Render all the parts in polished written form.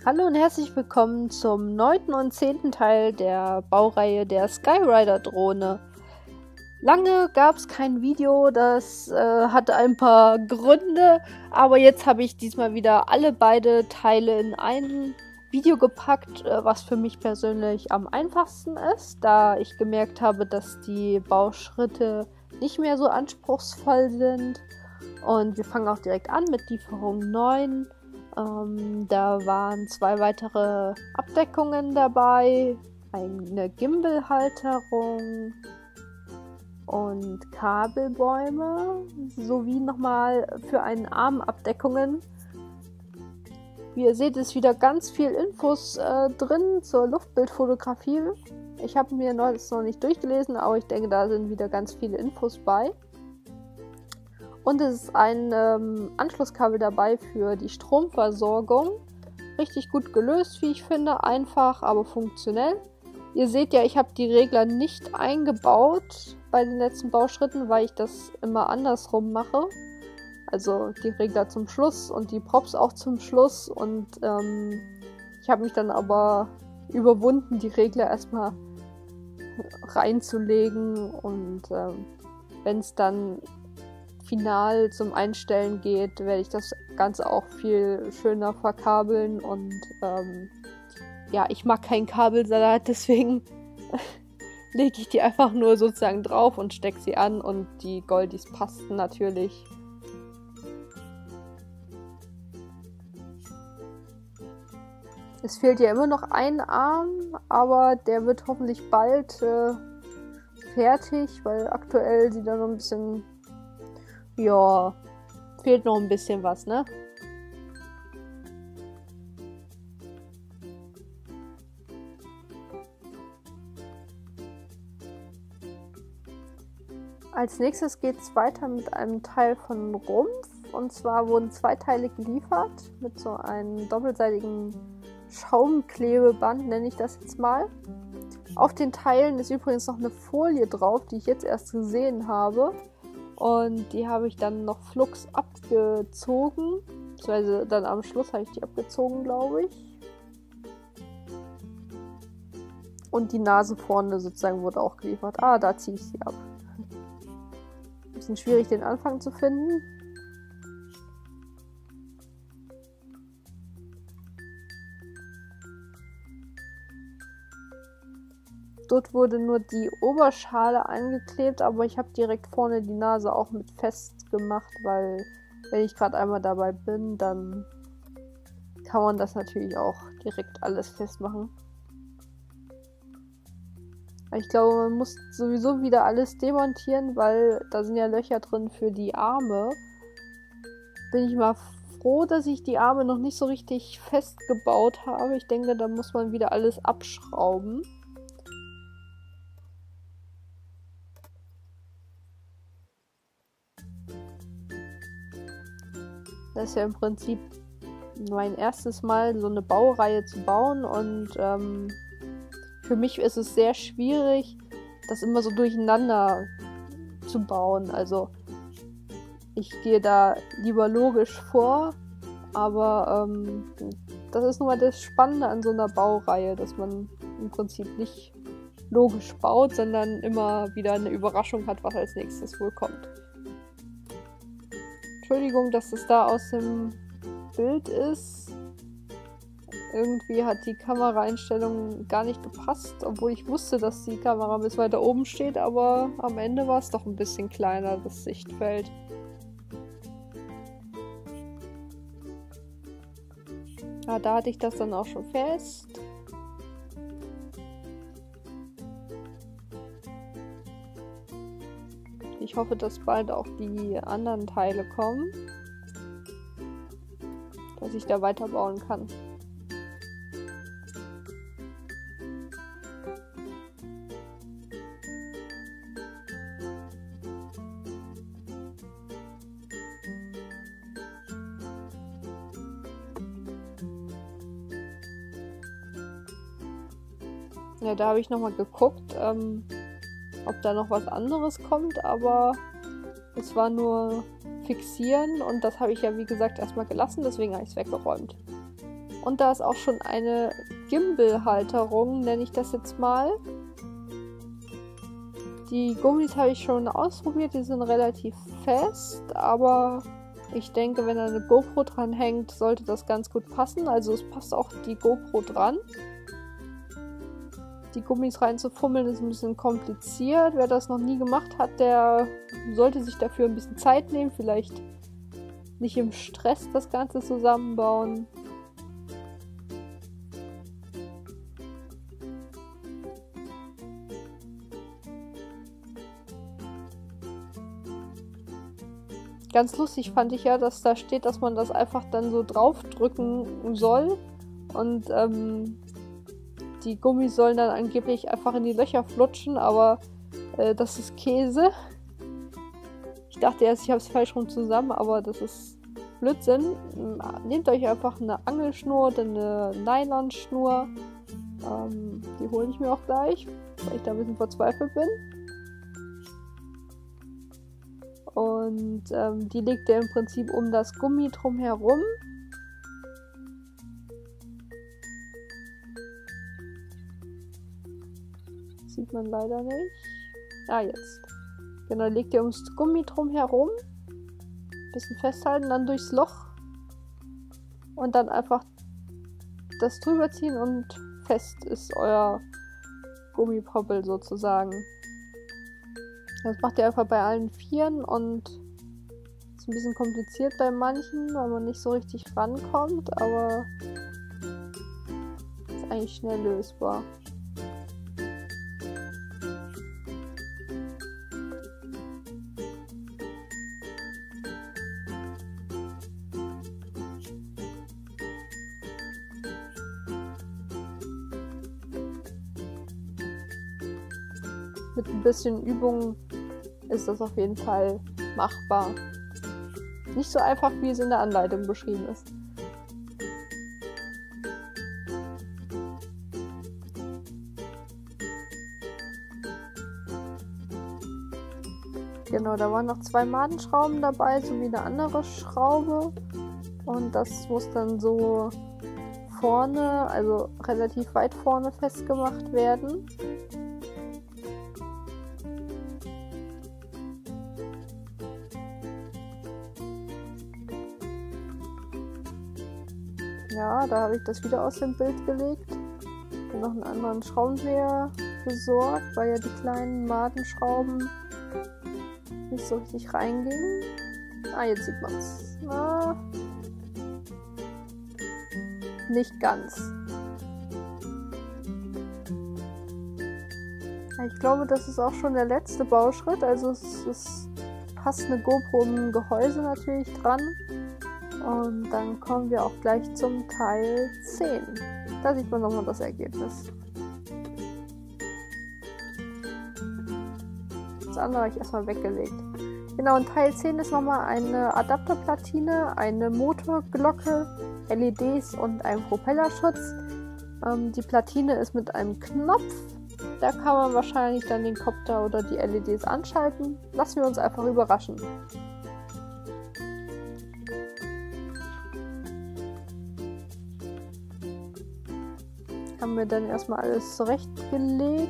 Hallo und herzlich willkommen zum 9. und 10. Teil der Baureihe der Skyrider-Drohne. Lange gab es kein Video, das hatte ein paar Gründe, aber jetzt habe ich diesmal wieder beide Teile in ein Video gepackt, was für mich persönlich am einfachsten ist, da ich gemerkt habe, dass die Bauschritte nicht mehr so anspruchsvoll sind. Und wir fangen auch direkt an mit Lieferung 9. Da waren 2 weitere Abdeckungen dabei, eine Gimbal-Halterung und Kabelbäume, sowie nochmal für einen Arm Abdeckungen. Wie ihr seht, ist wieder ganz viel Infos drin zur Luftbildfotografie. Ich habe mir das noch nicht durchgelesen, aber ich denke, da sind wieder ganz viele Infos bei. Und es ist ein Anschlusskabel dabei für die Stromversorgung. Richtig gut gelöst, wie ich finde. Einfach, aber funktionell. Ihr seht ja, ich habe die Regler nicht eingebaut bei den letzten Bauschritten, weil ich das immer andersrum mache. Also die Regler zum Schluss und die Props auch zum Schluss. Und ich habe mich dann aber überwunden, die Regler erstmal reinzulegen. Und wenn es dann final zum Einstellen geht, werde ich das Ganze auch viel schöner verkabeln und ja, ich mag keinen Kabelsalat, deswegen lege ich die einfach nur sozusagen drauf und stecke sie an und die Goldies passten natürlich. Es fehlt ja immer noch ein Arm, aber der wird hoffentlich bald fertig, weil aktuell sieht er noch ein bisschen, ja, fehlt noch ein bisschen was, ne? Als nächstes geht es weiter mit einem Teil von Rumpf. Und zwar wurden 2 Teile geliefert mit so einem doppelseitigen Schaumklebeband, nenne ich das jetzt mal. Auf den Teilen ist übrigens noch eine Folie drauf, die ich jetzt erst gesehen habe. Und die habe ich dann noch flugs abgezogen. Beziehungsweise dann am Schluss habe ich die abgezogen, glaube ich. Und die Nase vorne sozusagen wurde auch geliefert. Ah, da ziehe ich sie ab. Bisschen schwierig, den Anfang zu finden. Dort wurde nur die Oberschale angeklebt, aber ich habe direkt vorne die Nase auch mit festgemacht, weil wenn ich gerade einmal dabei bin, dann kann man das natürlich auch direkt alles festmachen. Ich glaube, man muss sowieso wieder alles demontieren, weil da sind ja Löcher drin für die Arme. Bin ich mal froh, dass ich die Arme noch nicht so richtig festgebaut habe. Ich denke, da muss man wieder alles abschrauben. Das ist ja im Prinzip mein erstes Mal, so eine Baureihe zu bauen und für mich ist es sehr schwierig, das immer so durcheinander zu bauen. Also ich gehe da lieber logisch vor, aber das ist nun mal das Spannende an so einer Baureihe, dass man im Prinzip nicht logisch baut, sondern immer wieder eine Überraschung hat, was als nächstes wohl kommt. Entschuldigung, dass es da aus dem Bild ist. Irgendwie hat die Kameraeinstellung gar nicht gepasst, obwohl ich wusste, dass die Kamera bis weiter oben steht, aber am Ende war es doch ein bisschen kleiner, das Sichtfeld. Ja, da hatte ich das dann auch schon fest. Ich hoffe, dass bald auch die anderen Teile kommen, dass ich da weiterbauen kann. Ja, da habe ich nochmal geguckt, ob da noch was anderes kommt, aber es war nur fixieren und das habe ich ja wie gesagt erstmal gelassen, deswegen habe ich es weggeräumt. Und da ist auch schon eine Gimbal-Halterung, nenne ich das jetzt mal. Die Gummis habe ich schon ausprobiert, die sind relativ fest, aber ich denke, wenn da eine GoPro dran hängt, sollte das ganz gut passen. Also es passt auch die GoPro dran. Die Gummis reinzufummeln ist ein bisschen kompliziert. Wer das noch nie gemacht hat, der sollte sich dafür ein bisschen Zeit nehmen. Vielleicht nicht im Stress das Ganze zusammenbauen. Ganz lustig fand ich ja, dass da steht, dass man das einfach dann so draufdrücken soll. Und die Gummis sollen dann angeblich einfach in die Löcher flutschen, aber das ist Käse. Ich dachte erst, ich habe es falsch rum zusammen, aber das ist Blödsinn. Nehmt euch einfach eine Angelschnur oder eine Nylonschnur. Die hole ich mir auch gleich, weil ich da ein bisschen verzweifelt bin. Und die legt ihr im Prinzip um das Gummi drum herum. Sieht man leider nicht. Ah, jetzt. Genau, legt ihr ums Gummi drum herum. Bisschen festhalten, dann durchs Loch. Und dann einfach das drüber ziehen und fest ist euer Gummipoppel sozusagen. Das macht ihr einfach bei allen Vieren und ist ein bisschen kompliziert bei manchen, weil man nicht so richtig rankommt, aber ist eigentlich schnell lösbar. Mit ein bisschen Übung ist das auf jeden Fall machbar. Nicht so einfach, wie es in der Anleitung beschrieben ist. Genau, da waren noch 2 Madenschrauben dabei, sowie eine andere Schraube. Und das muss dann so vorne, also relativ weit vorne festgemacht werden. Ja, da habe ich das wieder aus dem Bild gelegt. Hier noch einen anderen Schraubendreher besorgt, weil ja die kleinen Madenschrauben nicht so richtig reingingen. Ah, jetzt sieht man es. Nicht ganz. Ich glaube, das ist auch schon der letzte Bauschritt. Also es passt eine GoPro im Gehäuse natürlich dran. Und dann kommen wir auch gleich zum Teil 10. Da sieht man nochmal das Ergebnis. Das andere habe ich erstmal weggelegt. Genau, und Teil 10 ist nochmal eine Adapterplatine, eine Motorglocke, LEDs und ein Propellerschutz. Die Platine ist mit einem Knopf. Da kann man wahrscheinlich dann den Kopter oder die LEDs anschalten. Lassen wir uns einfach überraschen. Haben wir dann erstmal alles zurechtgelegt.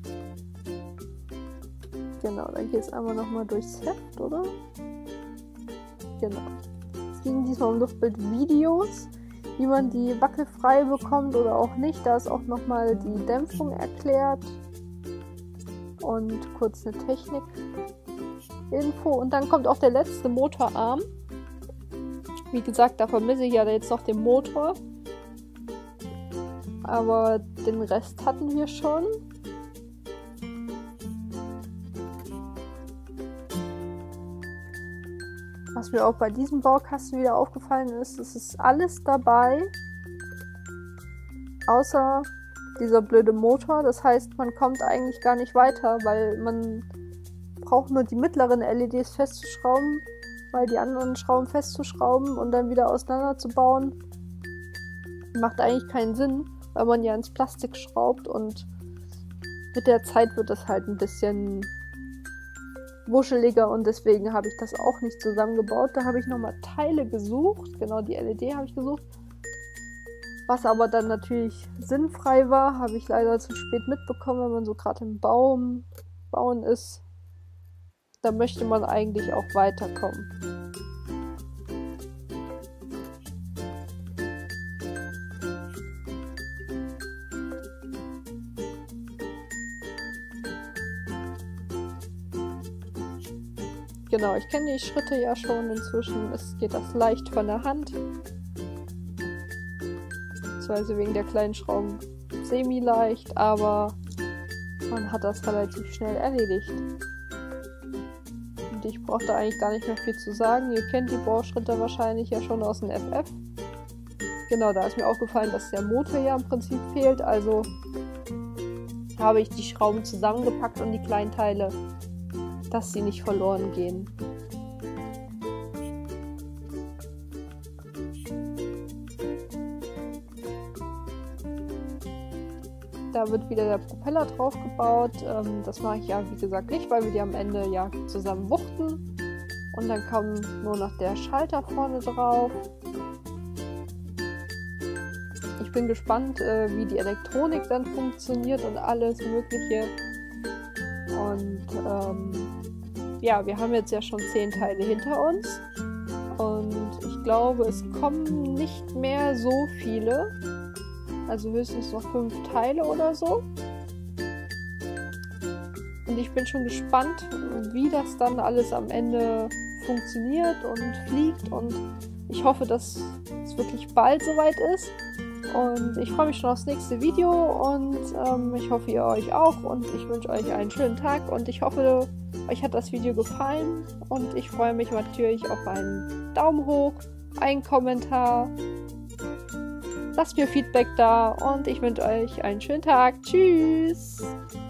Genau, dann geht es einmal nochmal durchs Heft, oder? Genau. Es ging diesmal um Luftbildvideos, wie man die wackelfrei bekommt oder auch nicht. Da ist auch nochmal die Dämpfung erklärt. Und kurz eine Technik-Info. Und dann kommt auch der letzte Motorarm. Wie gesagt, da vermisse ich ja jetzt noch den Motor. Aber den Rest hatten wir schon. Was mir auch bei diesem Baukasten wieder aufgefallen ist, es ist alles dabei, außer dieser blöde Motor. Das heißt, man kommt eigentlich gar nicht weiter, weil man braucht nur die mittleren LEDs festzuschrauben, weil die anderen Schrauben festzuschrauben und dann wieder auseinanderzubauen. Macht eigentlich keinen Sinn, weil man ja ins Plastik schraubt und mit der Zeit wird das halt ein bisschen wuscheliger und deswegen habe ich das auch nicht zusammengebaut. Da habe ich nochmal Teile gesucht, genau die LED habe ich gesucht. Was aber dann natürlich sinnfrei war, habe ich leider zu spät mitbekommen, wenn man so gerade im Bauen ist. Da möchte man eigentlich auch weiterkommen. Genau, ich kenne die Schritte ja schon inzwischen. Es geht das leicht von der Hand. Beziehungsweise wegen der kleinen Schrauben semi-leicht, aber man hat das relativ schnell erledigt. Und ich brauche da eigentlich gar nicht mehr viel zu sagen. Ihr kennt die Bauschritte wahrscheinlich ja schon aus dem FF. Genau, da ist mir aufgefallen, dass der Motor ja im Prinzip fehlt. Also habe ich die Schrauben zusammengepackt und die kleinen Teile, dass sie nicht verloren gehen. Da wird wieder der Propeller drauf gebaut. Das mache ich ja wie gesagt nicht, weil wir die am Ende ja zusammen wuchten. Und dann kommt nur noch der Schalter vorne drauf. Ich bin gespannt, wie die Elektronik dann funktioniert und alles Mögliche. Und ja, wir haben jetzt ja schon 10 Teile hinter uns. Und ich glaube, es kommen nicht mehr so viele. Also höchstens noch 5 Teile oder so. Und ich bin schon gespannt, wie das dann alles am Ende funktioniert und fliegt. Und ich hoffe, dass es wirklich bald soweit ist. Und ich freue mich schon aufs nächste Video. Und ich hoffe, ihr euch auch. Und ich wünsche euch einen schönen Tag. Und ich hoffe, euch hat das Video gefallen. Und ich freue mich natürlich auf einen Daumen hoch, einen Kommentar. Lasst mir Feedback da und ich wünsche euch einen schönen Tag. Tschüss!